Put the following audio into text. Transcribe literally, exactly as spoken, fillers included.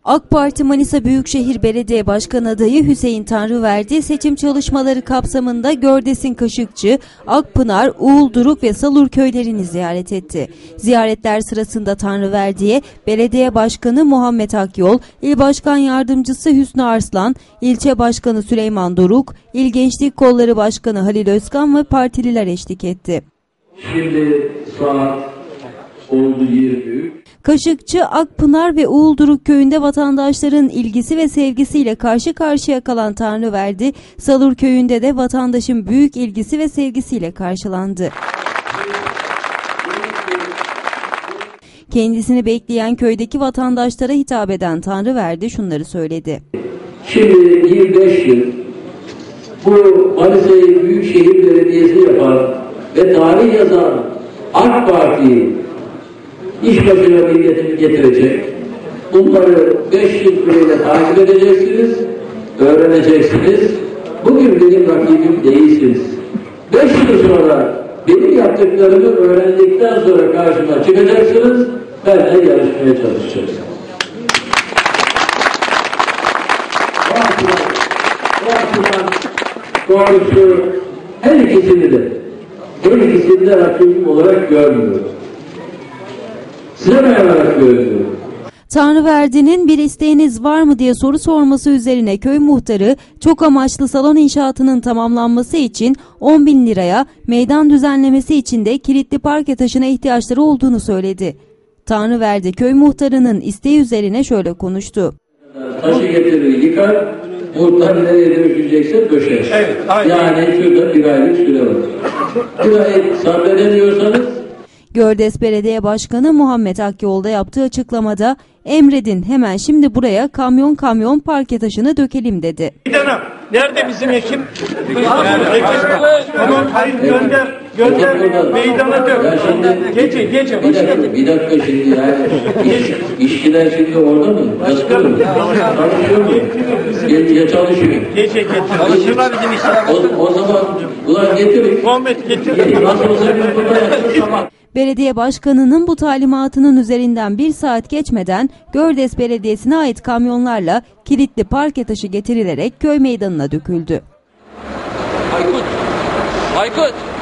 AK Parti Manisa Büyükşehir Belediye Başkanı adayı Hüseyin Tanrıverdi seçim çalışmaları kapsamında Gördes'in Kaşıkçı, Akpınar, Uğulduruk ve Salur köylerini ziyaret etti. Ziyaretler sırasında Tanrıverdi'ye Belediye Başkanı Muhammed Akyol, İl Başkan Yardımcısı Hüsnü Arslan, İlçe Başkanı Süleyman Doruk, İl Gençlik Kolları Başkanı Halil Özkan ve partililer eşlik etti. Şimdi saat oldu yirmi üç. Kaşıkçı, Akpınar ve Uğulduruk köyünde vatandaşların ilgisi ve sevgisiyle karşı karşıya kalan Tanrıverdi, Salur köyünde de vatandaşın büyük ilgisi ve sevgisiyle karşılandı. Kendisini bekleyen köydeki vatandaşlara hitap eden Tanrıverdi şunları söyledi. Şimdi yirmi beş yıl bu Manisa'yı Büyükşehir Belediyesi yapan ve tarih yazan AK Parti'yi iş başına milletini getirecek. Bunları beş yıl süreyle takip edeceksiniz, öğreneceksiniz. Bugün benim rakibim değilsiniz. Beş yıl sonra benim yaptıklarımı öğrendikten sonra karşıma çıkacaksınız, benimle yarışmaya çalışacaksınız. Bu açıdan, bu açıdan doğrusu her ikisini de, her ikisini de rakibim olarak görmüyorum. Size merhabalar görüyorum. Tanrıverdi'nin bir isteğiniz var mı diye soru sorması üzerine köy muhtarı çok amaçlı salon inşaatının tamamlanması için on bin liraya, meydan düzenlemesi için de kilitli parke taşına ihtiyaçları olduğunu söyledi. Tanrıverdi köy muhtarının isteği üzerine şöyle konuştu. Taşı getirir yıkar, muhtar nereye döşecekse döşer. Evet, yani şurada bir aylık süre var. Bir ay sabredemiyorsanız Gördes Belediye Başkanı Muhammed Akyol da yaptığı açıklamada emredin hemen şimdi buraya kamyon kamyon parke taşını dökelim dedi. Meydana. Nerede bizim ekim? Tamam hayır gönder. Gönder. Meydana dök. Gece gece. Bir dakika, bir dakika şimdi yani iş, işçiler şimdi orada mı? Çalışıyor mu? Çalışıyor mu? Gece çalışıyor. Gece getir. Çalışıyorlar bizim işçiler. O, o zaman ulan getirin. Muhammed getir. Nasıl olsa biz burada yapıyoruz ama. Belediye Başkanı'nın bu talimatının üzerinden bir saat geçmeden Gördes Belediyesi'ne ait kamyonlarla kilitli parke taşı getirilerek köy meydanına döküldü. Aykut! Aykut!